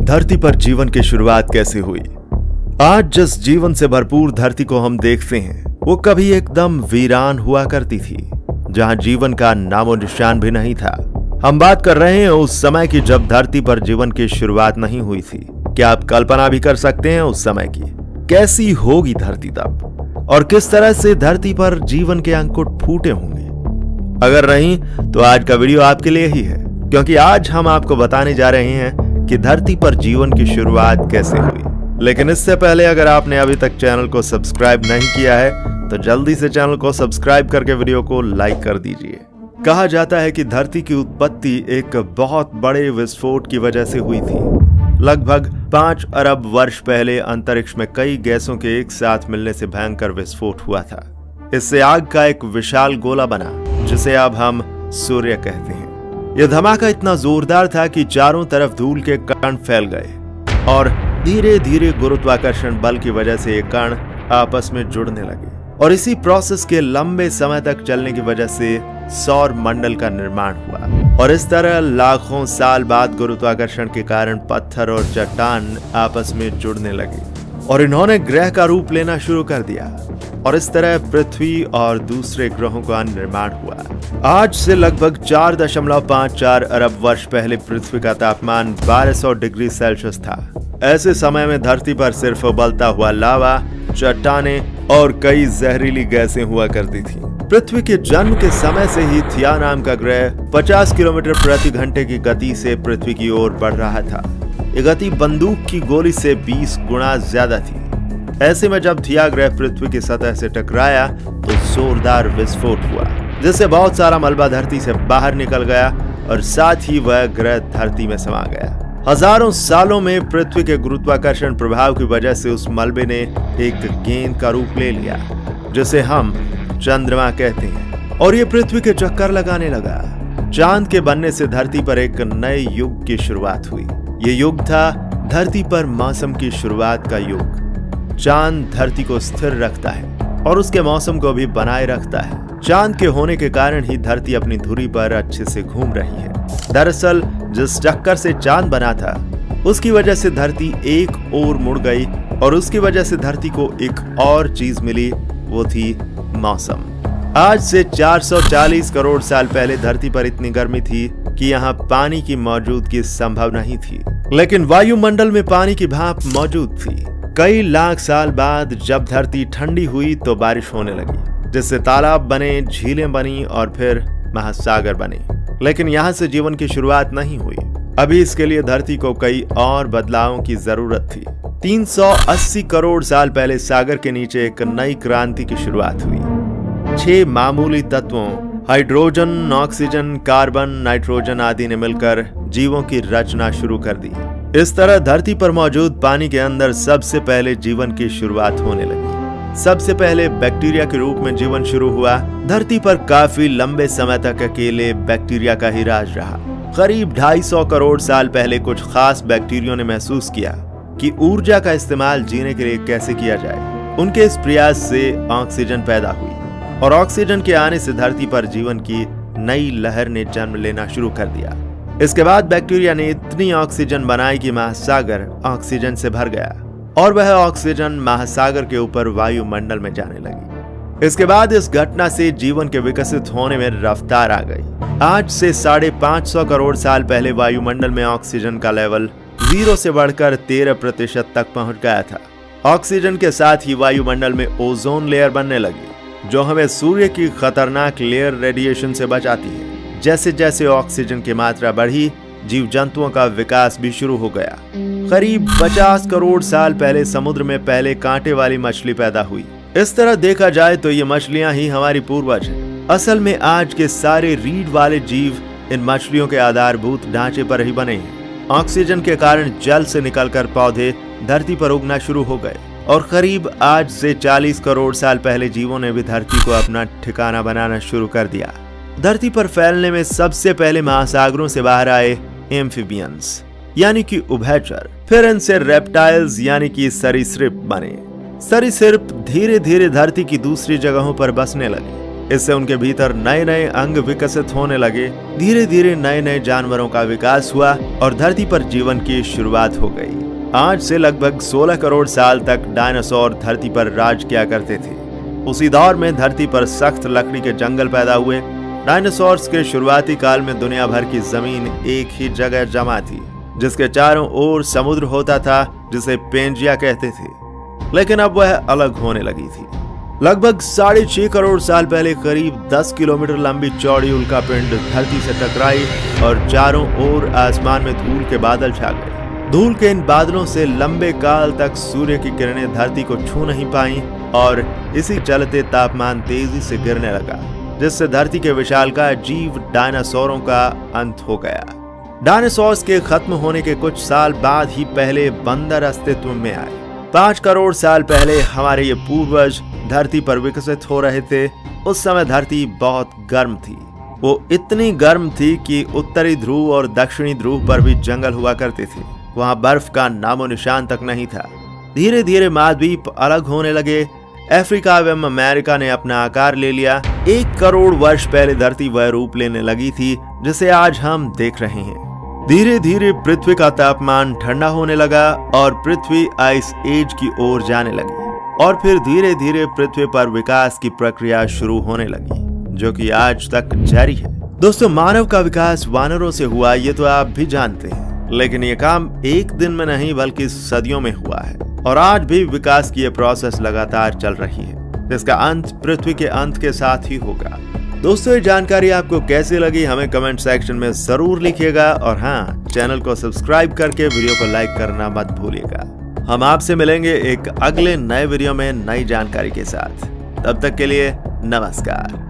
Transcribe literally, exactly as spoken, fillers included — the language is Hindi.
धरती पर जीवन की शुरुआत कैसे हुई। आज जिस जीवन से भरपूर धरती को हम देखते हैं वो कभी एकदम वीरान हुआ करती थी, जहां जीवन का नामो निशान भी नहीं था। हम बात कर रहे हैं उस समय की जब धरती पर जीवन की शुरुआत नहीं हुई थी। क्या आप कल्पना भी कर सकते हैं उस समय की कैसी होगी धरती तब, और किस तरह से धरती पर जीवन के अंकुर फूटे होंगे। अगर नहीं तो आज का वीडियो आपके लिए ही है, क्योंकि आज हम आपको बताने जा रहे हैं कि धरती पर जीवन की शुरुआत कैसे हुई। लेकिन इससे पहले अगर आपने अभी तक चैनल को सब्सक्राइब नहीं किया है तो जल्दी से चैनल को सब्सक्राइब करके वीडियो को लाइक कर दीजिए। कहा जाता है कि धरती की उत्पत्ति एक बहुत बड़े विस्फोट की वजह से हुई थी। लगभग पांच अरब वर्ष पहले अंतरिक्ष में कई गैसों के एक साथ मिलने से भयंकर विस्फोट हुआ था। इससे आग का एक विशाल गोला बना, जिसे अब हम सूर्य कहते हैं। यह धमाका इतना जोरदार था कि चारों तरफ धूल के कण फैल गए और धीरे धीरे गुरुत्वाकर्षण बल की वजह से ये कण आपस में जुड़ने लगे, और इसी प्रोसेस के लंबे समय तक चलने की वजह से सौर मंडल का निर्माण हुआ। और इस तरह लाखों साल बाद गुरुत्वाकर्षण के कारण पत्थर और चट्टान आपस में जुड़ने लगे और इन्होंने ग्रह का रूप लेना शुरू कर दिया, और इस तरह पृथ्वी और दूसरे ग्रहों का निर्माण हुआ। आज से लगभग चार दशमलव पाँच चार अरब वर्ष पहले पृथ्वी का तापमान बारह सौ डिग्री सेल्सियस था। ऐसे समय में धरती पर सिर्फ उबलता हुआ लावा, चट्टानें और कई जहरीली गैसें हुआ करती थी। पृथ्वी के जन्म के समय से ही थिया नाम का ग्रह पचास किलोमीटर प्रति घंटे की गति से पृथ्वी की ओर बढ़ रहा था। ये गति बंदूक की गोली से बीस गुना ज्यादा थी। ऐसे में जब थिया ग्रह पृथ्वी की सतह से टकराया तो जोरदार विस्फोट हुआ, जिससे बहुत सारा मलबा धरती से बाहर निकल गया और साथ ही वह ग्रह धरती में समा गया। हजारों सालों में पृथ्वी के गुरुत्वाकर्षण प्रभाव की वजह से उस मलबे ने एक गेंद का रूप ले लिया, जिसे हम चंद्रमा कहते हैं, और ये पृथ्वी के चक्कर लगाने लगा। चांद के बनने से धरती पर एक नए युग की शुरुआत हुई। ये युग था धरती पर मौसम की शुरुआत का युग। चांद धरती को स्थिर रखता है और उसके मौसम को भी बनाए रखता है। चांद के होने के कारण ही धरती अपनी धुरी पर अच्छे से घूम रही है। दरअसल जिस चक्कर से चांद बना था उसकी वजह से धरती एक ओर मुड़ गई, और उसकी वजह से धरती को एक और चीज मिली, वो थी मौसम। आज से चार सौ चालीस करोड़ साल पहले धरती पर इतनी गर्मी थी कि यहाँ पानी की मौजूदगी संभव नहीं थी, लेकिन वायुमंडल में पानी की भाप मौजूद थी। कई लाख साल बाद जब धरती ठंडी हुई तो बारिश होने लगी, जिससे तालाब बने, झीलें बनी और फिर महासागर बने। लेकिन यहाँ से जीवन की शुरुआत नहीं हुई। अभी इसके लिए धरती को कई और बदलावों की जरूरत थी। तीन सौ अस्सी करोड़ साल पहले सागर के नीचे एक नई क्रांति की शुरुआत हुई। छह मामूली तत्वों हाइड्रोजन, ऑक्सीजन, कार्बन, नाइट्रोजन आदि ने मिलकर जीवों की रचना शुरू कर दी। इस तरह धरती पर मौजूद पानी के अंदर सबसे पहले जीवन की शुरुआत होने लगी। सबसे पहले बैक्टीरिया के रूप में जीवन शुरू हुआ। धरती पर काफी लंबे समय तक अकेले बैक्टीरिया का ही राज रहा। करीब ढाई सौ करोड़ साल पहले कुछ खास बैक्टीरियों ने महसूस किया कि ऊर्जा का इस्तेमाल जीने के लिए कैसे किया जाए। उनके इस प्रयास से ऑक्सीजन पैदा हुई, और ऑक्सीजन के आने से धरती पर जीवन की नई लहर ने जन्म लेना शुरू कर दिया। इसके बाद बैक्टीरिया ने इतनी ऑक्सीजन बनाई कि महासागर ऑक्सीजन से भर गया, और वह ऑक्सीजन महासागर के ऊपर वायुमंडल में जाने लगी। इसके बाद इस घटना से जीवन के विकसित होने में रफ्तार आ गई। आज से साढ़े पांच सौ करोड़ साल पहले वायुमंडल में ऑक्सीजन का लेवल जीरो से बढ़कर तेरह प्रतिशत तक पहुंच गया था। ऑक्सीजन के साथ ही वायुमंडल में ओजोन लेयर बनने लगी, जो हमें सूर्य की खतरनाक लेयर रेडिएशन से बचाती है। जैसे जैसे ऑक्सीजन की मात्रा बढ़ी, जीव जंतुओं का विकास भी शुरू हो गया। करीब पचास करोड़ साल पहले समुद्र में पहले कांटे वाली मछली पैदा हुई। इस तरह देखा जाए तो ये मछलियां ही हमारी पूर्वज हैं। असल में आज के सारे रीढ़ वाले जीव इन मछलियों के आधारभूत ढांचे पर ही बने हैं। ऑक्सीजन के कारण जल से निकलकर पौधे धरती पर उगना शुरू हो गए, और करीब आज से चालीस करोड़ साल पहले जीवों ने भी धरती को अपना ठिकाना बनाना शुरू कर दिया। धरती पर फैलने में सबसे पहले महासागरों से बाहर आए एम्फीबियंस, यानी कि उभयचर। फिर इनसे रेप्टाइल्स यानी कि सरीसृप बने। सरीसृप धीरे धीरे धरती की दूसरी जगहों पर बसने लगे। इससे उनके भीतर नए नए अंग विकसित होने लगे। धीरे धीरे नए नए जानवरों का विकास हुआ और धरती पर जीवन की शुरुआत हो गई। आज से लगभग सोलह करोड़ साल तक डायनासोर धरती पर राज किया करते थे। उसी दौर में धरती पर सख्त लकड़ी के जंगल पैदा हुए। डायनासोर्स के शुरुआती काल में दुनिया भर की जमीन एक ही जगह जमा थी, जिसके चारों ओर समुद्र होता था, जिसे पेंजिया कहते थे। लेकिन अब वह अलग होने लगी थी। लगभग साढ़े छह करोड़ साल पहले करीब दस किलोमीटर लंबी चौड़ी उल्कापिंड धरती से टकराई और चारों ओर आसमान में धूल के बादल छा गए। धूल के इन बादलों से लंबे काल तक सूर्य की किरणें धरती को छू नहीं पाईं और इसी चलते तापमान तेजी से गिरने लगा, जिससे धरती के विशालकाय जीव डायनासोरों का अंत हो गया। डायनासोर्स के खत्म होने के कुछ साल बाद ही पहले बंदर अस्तित्व में आए। पांच करोड़ साल पहले हमारे ये पूर्वज धरती पर विकसित हो रहे थे। उस समय धरती बहुत गर्म थी। वो इतनी गर्म थी कि उत्तरी ध्रुव और दक्षिणी ध्रुव पर भी जंगल हुआ करते थे। वहां बर्फ का नामो निशान तक नहीं था। धीरे धीरे महाद्वीप अलग होने लगे। अफ्रीका एवं अमेरिका ने अपना आकार ले लिया। एक करोड़ वर्ष पहले धरती वह रूप लेने लगी थी जिसे आज हम देख रहे हैं। धीरे धीरे पृथ्वी का तापमान ठंडा होने लगा और पृथ्वी आइस एज की ओर जाने लगी और फिर धीरे धीरे पृथ्वी पर विकास की प्रक्रिया शुरू होने लगी, जो कि आज तक जारी है। दोस्तों, मानव का विकास वानरों से हुआ ये तो आप भी जानते हैं, लेकिन ये काम एक दिन में नहीं बल्कि सदियों में हुआ है और आज भी विकास की ये प्रोसेस लगातार चल रही है, जिसका अंत पृथ्वी के अंत के साथ ही होगा। दोस्तों, ये जानकारी आपको कैसी लगी हमें कमेंट सेक्शन में जरूर लिखिएगा और हाँ, चैनल को सब्सक्राइब करके वीडियो को लाइक करना मत भूलिएगा। हम आपसे मिलेंगे एक अगले नए वीडियो में नई जानकारी के साथ। तब तक के लिए नमस्कार।